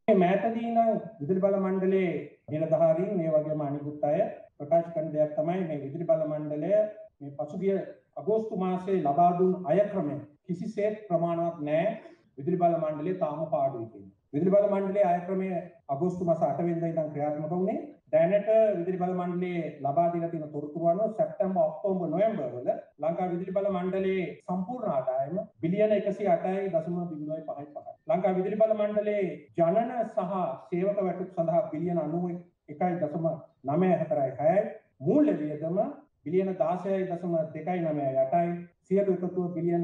මෑතදී නම් විදුලි බල මණ්ඩලයේ නිලධාරීන් මේ වගේම අනිකුත් අය ප්‍රකාශ කරන දෙයක් තමයි මේ විදුලි බල මණ්ඩලය මේ පසුගිය අගෝස්තු මාසයේ ලබා දුන් අය ක්‍රමය කිසිසේත් ප්‍රමාණවත් නැහැ. විදුලි බල මණ්ඩලය තාම පාඩුයි කියන්නේ. විදුලි බල මණ්ඩලයේ අය ක්‍රමය අගෝස්තු මාස 8 වෙනිදා ඉඳන් ක්‍රියාත්මක වුණේ. දැනට විදුලි බල මණ්ඩලයේ ලබා දීලා තියෙන තොරතුරු අනුව සැප්තැම්බර් ඔක්තෝබර් නොවැම්බර් වල ලංකා විදුලි බල මණ්ඩලයේ සම්පූර්ණ ආදායම බිලියන 108.05. ලංකා විදුලි බල මණ්ඩලයේ ජනන සහ සේවක වැටුප් සඳහා බිලියන 91.946යි. මූල්‍ය වියදම බිලියන 16.298යි. සියලු එකතුව බිලියන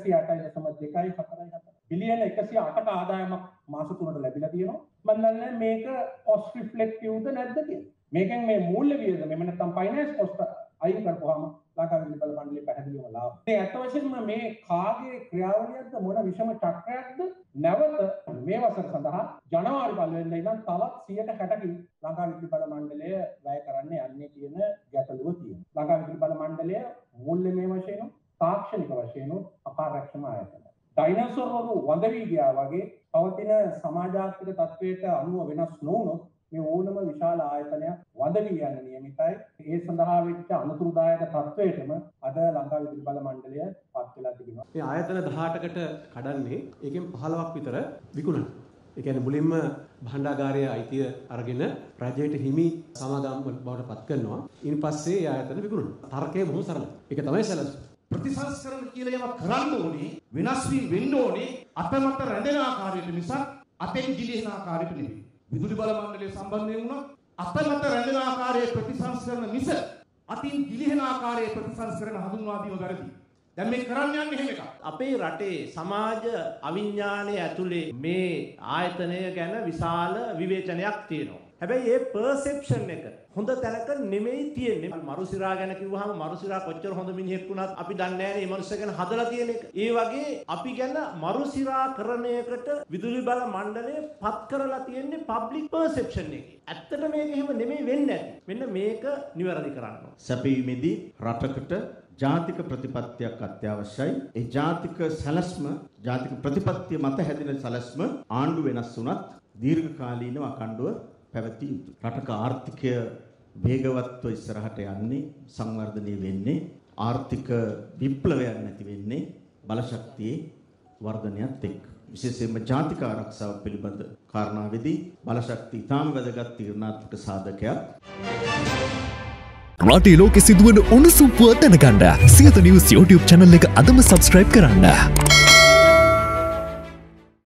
108.244. බිලියන 108ක ආදායමක් මාස 3කට ලැබිලා තියෙනවා. මම දන්නේ මේක කොස්ට් රිෆ්ලෙක්ටිව්ද නැද්ද කියලා. මේකෙන් මේ මූල්‍ය වියදම එහෙම නැත්නම් ෆයිනෑන්ස් කොස්ට් අයින් කරපුවාම ලංකා විදුලි බල මණ්ඩලයේ පැහැදිලිවම ලාභ. මේ අත් වශයෙන්ම මේ කාගේ ක්‍රියාවලියක්ද මොන විෂම චක්‍රයක්ද නැවත මේ වසර සඳහා ජනවාරි 1 වෙනිදා ඉඳන් තවත් 160කින් ලංකා විදුලි බල මණ්ඩලය වැය කරන්න යන්නේ කියන ගැටලුව තියෙනවා. ලංකා විදුලි බල මණ්ඩලය මූල්‍යමය වශයෙන් තාක්ෂණික වශයෙන් අපාරක්ෂම ආයතනයක්. ඩයිනසෝර්වරු වඳ වී ගියා වගේ පවතින සමාජාත්මක තත්ත්වයට අනුව වෙනස් නොවුනොත් මේ ඕනම විශාල ආයතනයක් වඳ වී යන නියමිතයි. ඒ සඳහා වෙච්ච අනුතුරුදායක තත්ත්වයටම අද ලංකා විදුලි බල මණ්ඩලය පත් වෙලා තිබෙනවා. මේ ආයතන 18කට කඩන්නේ ඒකෙන් 15ක් විතර විකුණන. ඒ කියන්නේ මුලින්ම භාණ්ඩාගාරයේ අයිතිය අරගෙන රජයට හිමි සමාගම් බවට පත් කරනවා. ඊට පස්සේ ඒ ආයතන විකුණනවා. තර්කය බොහොම සරලයි. ඒක තමයි සැලසුම. ප්‍රතිසංස්කරණ කියලා යමක් කරන්න ඕනේ වෙනස් වී වෙන්න ඕනේ අතමත රැඳෙන ආකාරයට මිසක් අතෙන් ගිලිහෙන ආකාරයට නෙවෙයි. විදුලි බල මණ්ඩලය සම්බන්ධයෙන් වුණා අතමත රැඳෙන ආකාරයේ ප්‍රතිසංස්කරණ මිස අතින් ගිලිහෙන ආකාරයේ ප්‍රතිසංස්කරණ හඳුන්වා දීම වැරදි. දැන් මේ කරන්න යන්නේ එහෙම එකක්. අපේ රටේ සමාජ අවිඥානයේ ඇතුලේ මේ ආයතනය ගැන විශාල විවේචනයක් තියෙනවා. හැබැයි ඒ පර්සෙප්ෂන් එක හොඳ තැනක නෙමෙයි තියෙන්නේ. මරුසිරා ගැන කිව්වහම මරුසිරා කොච්චර හොඳ මිනිහෙක් වුණත් අපි දන්නේ නැහැ මේ මනුස්සයා ගැන හදලා තියෙන එක. ඒ වගේ අපි ගැන මරුසිරා කරණයකට විදුලි බල මණ්ඩලය පත් කරලා තියෙන්නේ පබ්ලික් පර්සෙප්ෂන් එකේ. ඇත්තට මේක එහෙම නෙමෙයි වෙන්නේ නැති. මෙන්න මේක නිවැරදි කරන්න ඕන. සැපීමේදී රටකට ජාතික ප්‍රතිපත්තියක් අත්‍යවශ්‍යයි. ඒ ජාතික සැලැස්ම ජාතික ප්‍රතිපත්තිය මත හැදෙන සැලැස්ම ආණ්ඩු වෙනස් වුණත් දීර්ඝකාලීනව අඛණ්ඩව පැවතිය යුතුයි. රටක ආර්ථිකය වේගවත්ව ඉස්සරහට යන්නේ සංවර්ධනය වෙන්නේ ආර්ථික විප්ලවයක් නැති වෙන්නේ බලශක්තියේ වර්ධනයත් එක්ක. විශේෂයෙන්ම ජාතික ආරක්ෂාව පිළිබඳ කාරණාවේදී බලශක්තිය ඉතාම වැදගත් තීරණාත්මක සාධකයක්. රටේ ලෝකෙ සිදුවන උණුසුම් පුවත් දැනගන්න සියත නිවුස් YouTube channel එක අදම subscribe කරන්න.